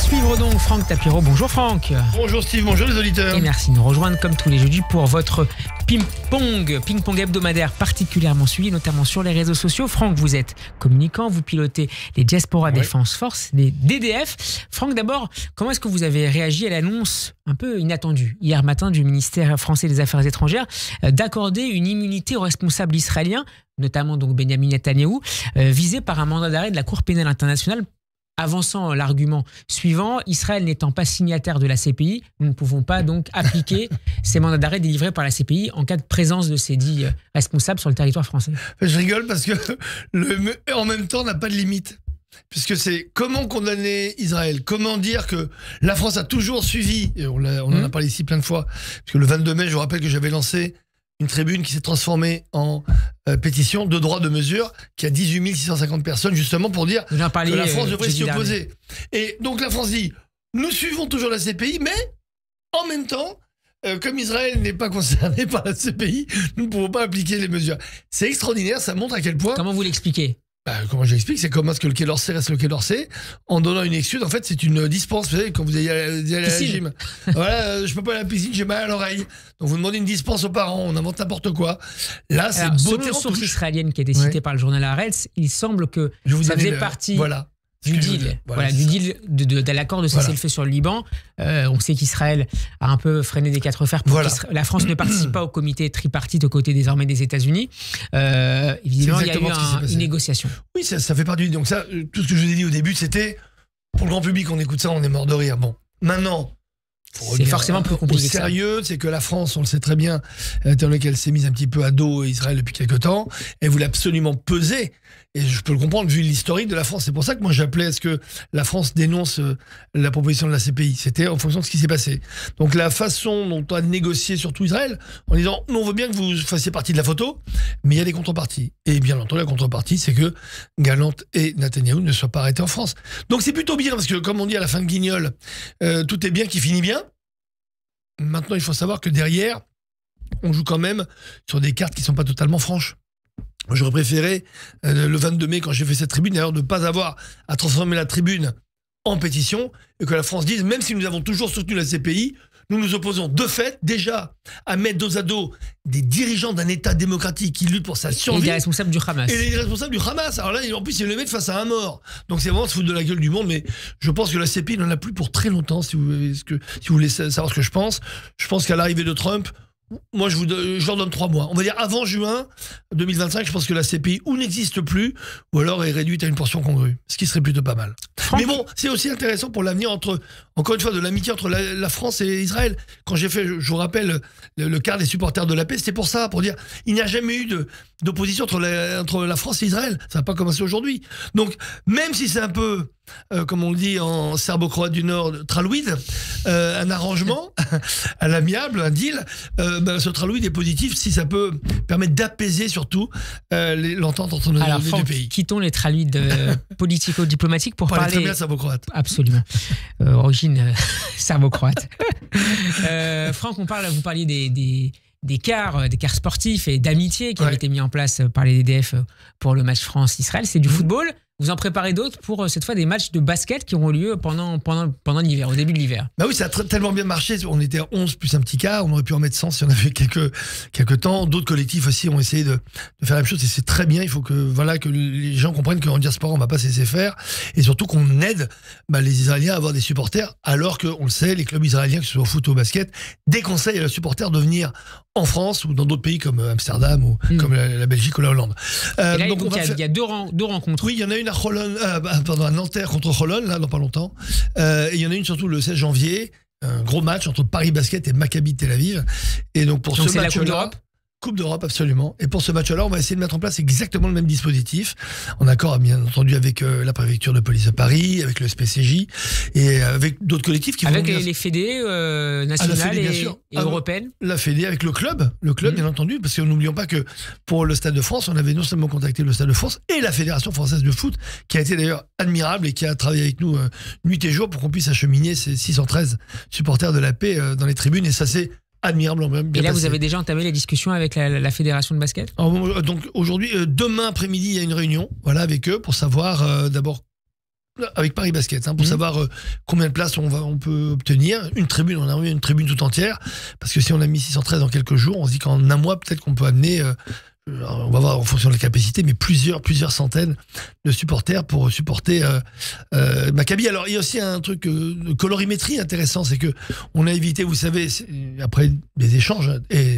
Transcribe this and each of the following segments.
suivre donc Franck Tapiro. Bonjour Franck. Bonjour Steve, bonjour les auditeurs. Et merci de nous rejoindre comme tous les jeudis pour votre ping-pong hebdomadaire particulièrement suivi, notamment sur les réseaux sociaux. Franck, vous êtes communicant, vous pilotez les Diaspora Defense Force, les DDF. Franck, d'abord, comment est-ce que vous avez réagi à l'annonce un peu inattendue hier matin du ministère français des Affaires étrangères d'accorder une immunité aux responsables israéliens, notamment donc Benjamin Netanyahou, visé par un mandat d'arrêt de la Cour pénale internationale, avançant l'argument suivant: Israël n'étant pas signataire de la CPI, nous ne pouvons pas donc appliquer ces mandats d'arrêt délivrés par la CPI en cas de présence de ces dits responsables sur le territoire français. Je rigole parce que en même temps n'a pas de limite. Puisque c'est comment condamner Israël, comment dire que la France a toujours suivi, et on en a parlé ici plein de fois, parce que le 22 mai, je vous rappelle que j'avais lancé une tribune qui s'est transformée en pétition de droit de mesure, qui a 18 650 personnes, justement pour dire que la France devrait s'y opposer. Et donc la France dit, nous suivons toujours la CPI, mais en même temps, comme Israël n'est pas concerné par la CPI, nous ne pouvons pas appliquer les mesures. C'est extraordinaire, ça montre à quel point... Comment vous l'expliquez ? Comment je l'explique, c'est comment est-ce que le Quai d'Orsay reste le Quai d'Orsay en donnant une excuse. En fait, c'est une dispense. Vous savez, quand vous allez à la gym, voilà, je peux pas aller à la piscine, j'ai mal à l'oreille. Donc vous demandez une dispense aux parents, on invente n'importe quoi. Là, c'est beauté. Selon une source israélienne qui a été citée par le journal Haaretz, il semble que ça faisait partie du deal, de l'accord de cessez-le-feu sur le Liban. On sait qu'Israël a un peu freiné des quatre fers pour que la France ne participe pas au comité tripartite aux côtés désormais des États-Unis. Évidemment, il y a eu une négociation. Oui, ça fait partie. Donc ça, tout ce que je vous ai dit au début, c'était pour le grand public, on écoute ça, on est mort de rire. Bon, maintenant, c'est forcément plus compliqué. Au sérieux, c'est que la France, on le sait très bien, étant donné qu'elle s'est mise un petit peu à dos Israël depuis quelques temps, elle voulait absolument peser. Et je peux le comprendre vu l'historique de la France. C'est pour ça que moi j'appelais à ce que la France dénonce la proposition de la CPI. C'était en fonction de ce qui s'est passé. Donc la façon dont on a négocié surtout Israël, en disant nous on veut bien que vous fassiez partie de la photo, mais il y a des contreparties. Et bien entendu la contrepartie c'est que Galante et Netanyahou ne soient pas arrêtés en France. Donc c'est plutôt bien parce que comme on dit à la fin de Guignol, tout est bien qui finit bien. Maintenant il faut savoir que derrière, on joue quand même sur des cartes qui ne sont pas totalement franches. J'aurais préféré, le 22 mai, quand j'ai fait cette tribune, d'ailleurs, de ne pas avoir à transformer la tribune en pétition et que la France dise, même si nous avons toujours soutenu la CPI, nous nous opposons de fait déjà à mettre dos à dos des dirigeants d'un État démocratique qui luttent pour sa survie. Et des responsables du Hamas. Et les responsables du Hamas. Alors là, en plus, ils le mettent face à un mort. Donc c'est vraiment se foutre de la gueule du monde. Mais je pense que la CPI n'en a plus pour très longtemps, si vous voulez savoir ce que je pense. Je pense qu'à l'arrivée de Trump, moi, je leur donne 3 mois. On va dire avant juin 2025, je pense que la CPI ou n'existe plus, ou alors est réduite à une portion congrue. Ce qui serait plutôt pas mal. Mais bon, c'est aussi intéressant pour l'avenir encore une fois, de l'amitié entre la France et Israël. Quand j'ai fait, je vous rappelle, le quart des supporters de la paix, c'était pour ça, pour dire, il n'y a jamais eu d'opposition entre la France et Israël. Ça n'a pas commencé aujourd'hui. Donc, même si c'est un peu, comme on le dit en serbo-croate du Nord, tralouide, un arrangement à l'amiable, un deal, ce tralouide est positif si ça peut permettre d'apaiser surtout l'entente entre nos deux pays. Quittons les tralouides politico-diplomatiques pour parler... très bien serbo-croate. Absolument. Origine serbo-croate. Franck, vous parliez des quarts sportifs et d'amitié qui avaient été mis en place par les DDF pour le match France-Israël. C'est du football. Vous en préparez d'autres pour cette fois des matchs de basket qui auront lieu pendant l'hiver, au début de l'hiver. Bah oui, ça a tellement bien marché. On était à 11 plus un petit quart. On aurait pu en mettre 100 si on avait quelques temps. D'autres collectifs aussi ont essayé de faire la même chose et c'est très bien. Il faut que les gens comprennent qu'en diaspora, on ne va pas se laisser faire et surtout qu'on aide les Israéliens à avoir des supporters alors qu'on le sait, les clubs israéliens, que ce soit au foot ou au basket, déconseillent à leurs supporters de venir en France ou dans d'autres pays comme Amsterdam ou comme la Belgique ou la Hollande. Donc il y a deux rencontres. Oui, il y en a une à Nanterre contre Holon, là, dans pas longtemps. Et il y en a une surtout le 16 janvier, un gros match entre Paris Basket et Maccabi Tel Aviv. Et donc pour ce match-là, la Coupe d'Europe. Coupe d'Europe, absolument. Et pour ce match-là, on va essayer de mettre en place exactement le même dispositif, en accord, bien entendu, avec la préfecture de police de Paris, avec le SPCJ et avec d'autres collectifs qui vont avec les fédés nationales et européennes. La fédé avec le club, bien entendu, parce que n'oublions pas que pour le Stade de France, on avait non seulement contacté le Stade de France et la Fédération française de foot, qui a été d'ailleurs admirable et qui a travaillé avec nous nuit et jour pour qu'on puisse acheminer ces 613 supporters de la paix dans les tribunes. Et ça, c'est admirablement bien. Et là, passé. vous avez déjà entamé les discussions avec la fédération de basket? Donc aujourd'hui, demain après-midi, il y a une réunion, avec eux pour savoir d'abord avec Paris Basket, pour savoir combien de places on peut obtenir. Une tribune, on a envoyé une tribune tout entière, parce que si on a mis 613 en quelques jours, on se dit qu'en un mois, peut-être qu'on peut amener, on va voir en fonction de la capacité, mais plusieurs centaines de supporters pour supporter Maccabi. Alors, il y a aussi un truc de colorimétrie intéressant, c'est que on a évité, vous savez, après des échanges,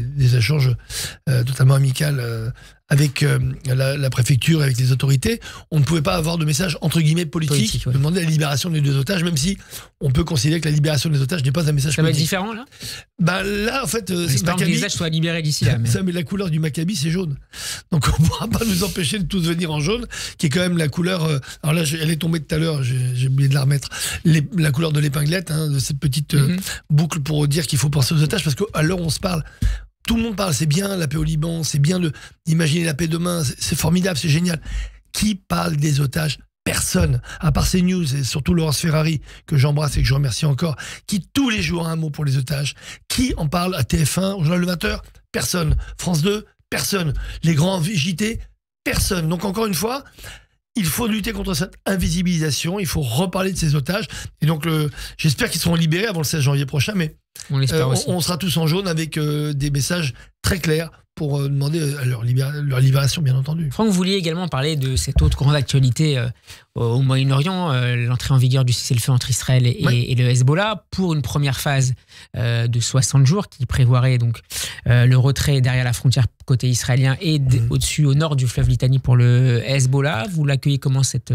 totalement amicaux avec la préfecture, avec les autorités, on ne pouvait pas avoir de message entre guillemets politique ouais. Demander la libération des 2 otages, même si on peut considérer que la libération des otages n'est pas un message politique. Ça va être différent là là, en fait, j'espère que les visages soient libérés d'ici là. Ça, mais la couleur du Maccabi, c'est jaune. Donc on ne pourra pas nous empêcher de tous venir en jaune, qui est quand même la couleur. Alors là, elle est tombée tout à l'heure, j'ai oublié de la remettre. La couleur de l'épinglette, de cette petite boucle pour dire qu'il faut penser aux otages, parce qu'à l'heure où on se parle, tout le monde parle, c'est bien la paix au Liban, c'est bien d'imaginer la paix demain, c'est formidable, c'est génial. Qui parle des otages? Personne, à part CNews et surtout Laurence Ferrari, que j'embrasse et que je remercie encore, qui tous les jours a un mot pour les otages. Qui en parle à TF1, au journal Le 20h? Personne. France 2? Personne. Les grands JT? Personne. Donc encore une fois, il faut lutter contre cette invisibilisation, il faut reparler de ces otages. Et donc j'espère qu'ils seront libérés avant le 16 janvier prochain, mais on sera tous en jaune avec des messages très clairs pour demander leur libération, bien entendu. Franck, vous vouliez également parler de cette autre grande actualité au Moyen-Orient, l'entrée en vigueur du cessez-le-feu entre Israël et le Hezbollah, pour une première phase de 60 jours qui prévoirait donc le retrait derrière la frontière côté israélien et au-dessus, au nord du fleuve Litani pour le Hezbollah. Vous l'accueillez comment cette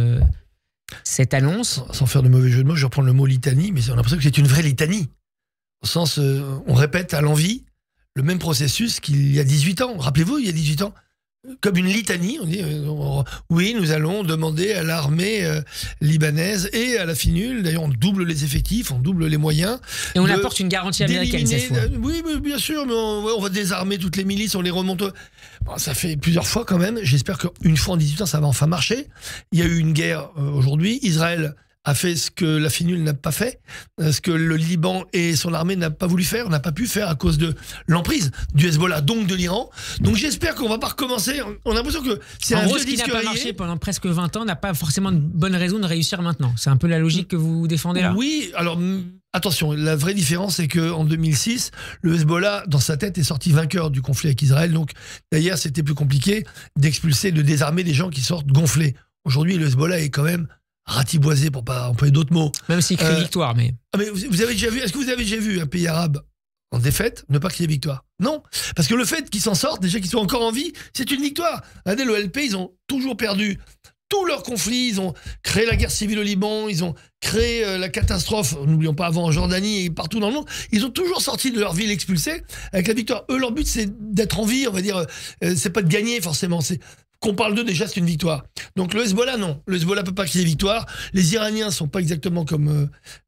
annonce? Sans faire de mauvais jeu de mots, je vais reprendre le mot litanie, mais on a l'impression que c'est une vraie litanie. Au sens, on répète à l'envi le même processus qu'il y a 18 ans. Rappelez-vous, il y a 18 ans, comme une litanie, on dit oui, nous allons demander à l'armée libanaise et à la FINUL, d'ailleurs on double les effectifs, on double les moyens. Et on apporte une garantie américaine cette fois. Oui, mais bien sûr, mais on va désarmer toutes les milices, on les remonte. Bon, ça fait plusieurs fois quand même, j'espère qu'une fois en 18 ans ça va enfin marcher. Il y a eu une guerre aujourd'hui, Israël a fait ce que la FINUL n'a pas fait, ce que le Liban et son armée n'a pas voulu faire, n'a pas pu faire à cause de l'emprise du Hezbollah, donc de l'Iran. Donc j'espère qu'on va pas recommencer. On a l'impression que c'est un vieux ce qui n'a disque pas rayé. marché pendant presque 20 ans n'a pas forcément de bonne raison de réussir maintenant. C'est un peu la logique que vous défendez là. Oui, alors attention, la vraie différence c'est qu'en 2006, le Hezbollah, dans sa tête, est sorti vainqueur du conflit avec Israël. Donc d'ailleurs, c'était plus compliqué d'expulser, de désarmer des gens qui sortent gonflés. Aujourd'hui, le Hezbollah est quand même ratiboisé, pour pas employer d'autres mots. Même s'il crie victoire, mais... mais vous avez déjà vu, est-ce que vous avez déjà vu un pays arabe en défaite ne pas crier victoire? Non, parce que le fait qu'ils s'en sortent, déjà qu'ils soient encore en vie, c'est une victoire. Regardez, l'OLP, ils ont toujours perdu tous leurs conflits, ils ont créé la guerre civile au Liban, ils ont créé la catastrophe, n'oublions pas avant en Jordanie et partout dans le monde, ils ont toujours sorti de leur ville expulsée avec la victoire. Eux, leur but, c'est d'être en vie, on va dire, c'est pas de gagner forcément, c'est qu'on parle d'eux, déjà, c'est une victoire. Donc le Hezbollah, non. Le Hezbollah peut pas crier victoire. Les Iraniens sont pas exactement comme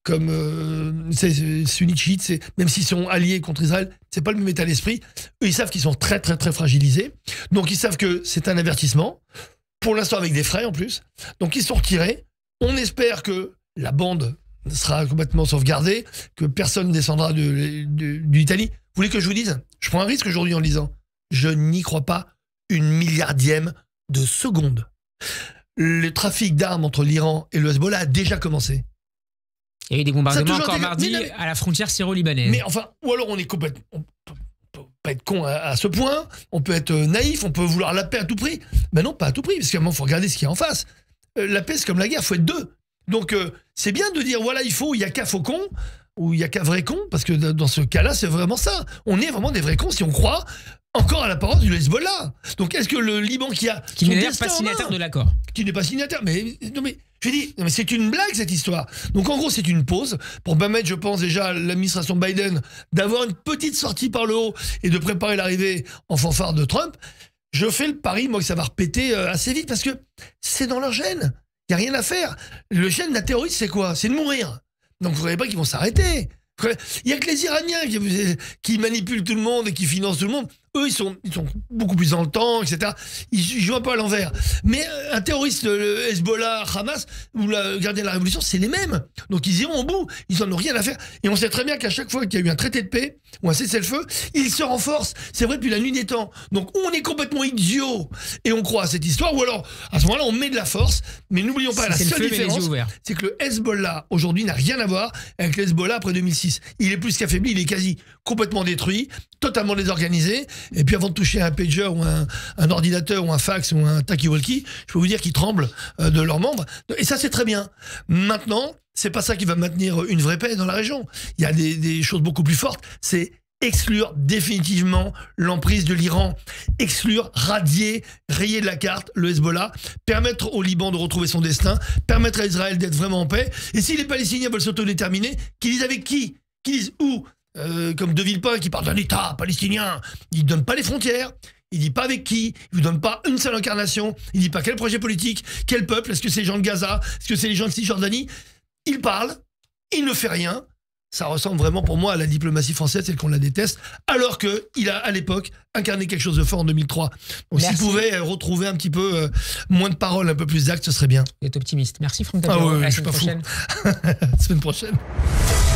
sunnites chiites, même s'ils sont alliés contre Israël, c'est pas le même état d'esprit. Eux, ils savent qu'ils sont très, très, très fragilisés. Donc ils savent que c'est un avertissement. Pour l'instant, avec des frais en plus. Donc ils sont retirés. On espère que la bande sera complètement sauvegardée, que personne ne descendra d'Italie. Vous voulez que je vous dise? Je prends un risque aujourd'hui en le disant. Je n'y crois pas une milliardième de seconde. Le trafic d'armes entre l'Iran et le Hezbollah a déjà commencé. Il y a eu des bombardements encore mardi à la frontière syro-libanaise. Mais enfin, ou alors on est complètement... On peut pas être con à ce point, on peut être naïf, on peut vouloir la paix à tout prix. Mais non, pas à tout prix, parce qu'à un moment, il faut regarder ce qu'il y a en face. La paix, c'est comme la guerre, il faut être deux. Donc, c'est bien de dire, voilà, il n'y a qu'un faux con, ou il n'y a qu'un vrai con, parce que dans ce cas-là, c'est vraiment ça. On est vraiment des vrais cons si on croit encore à la parole du Hezbollah. Donc est-ce que le Liban qui n'est d'ailleurs pas signataire de l'accord, qui n'est pas signataire, mais non mais je dis, non mais c'est une blague cette histoire. Donc en gros c'est une pause pour permettre, je pense déjà à l'administration Biden d'avoir une petite sortie par le haut et de préparer l'arrivée en fanfare de Trump. Je fais le pari moi que ça va repéter assez vite parce que c'est dans leur gène. Il y a rien à faire. Le gène d'un terroriste c'est quoi? C'est de mourir. Donc vous ne voyez pas qu'ils vont s'arrêter. Il n'y a que les Iraniens qui manipulent tout le monde et qui financent tout le monde. Eux, ils sont beaucoup plus dans le temps, etc. Ils jouent un peu à l'envers. Mais un terroriste, le Hezbollah, Hamas, ou la gardien de la Révolution, c'est les mêmes. Donc ils iront au bout. Ils n'en ont rien à faire. Et on sait très bien qu'à chaque fois qu'il y a eu un traité de paix ou un cessez-le-feu, ils se renforcent. C'est vrai depuis la nuit des temps. Donc on est complètement idiots et on croit à cette histoire. Ou alors, à ce moment-là, on met de la force. Mais n'oublions pas, la seule différence, c'est que le Hezbollah, aujourd'hui, n'a rien à voir avec le Hezbollah après 2006. Il est plus qu'affaibli, il est quasi complètement détruit, totalement désorganisé. Et puis avant de toucher un pager ou un ordinateur ou un fax ou un talkie-walkie, je peux vous dire qu'ils tremblent de leurs membres. Et ça, c'est très bien. Maintenant, c'est pas ça qui va maintenir une vraie paix dans la région. Il y a des choses beaucoup plus fortes. C'est exclure définitivement l'emprise de l'Iran, exclure, radier, rayer de la carte le Hezbollah, permettre au Liban de retrouver son destin, permettre à Israël d'être vraiment en paix. Et si les Palestiniens veulent s'autodéterminer, qu'ils disent avec qui? Qu'ils disent où? Comme De Villepin qui parle d'un État palestinien, il ne donne pas les frontières. Il dit pas avec qui, il ne donne pas une seule incarnation, il dit pas quel projet politique, quel peuple, est-ce que c'est les gens de Gaza, est-ce que c'est les gens de Cisjordanie. Il parle, il ne fait rien. Ça ressemble vraiment pour moi à la diplomatie française, celle qu'on la déteste, alors qu'il a à l'époque incarné quelque chose de fort en 2003. Donc s'il pouvait retrouver un petit peu moins de paroles, un peu plus d'actes, ce serait bien. Vous êtes optimiste. Merci Franck Tapero. Ah oui, à la je suis semaine pas prochaine. fou. Semaine prochaine.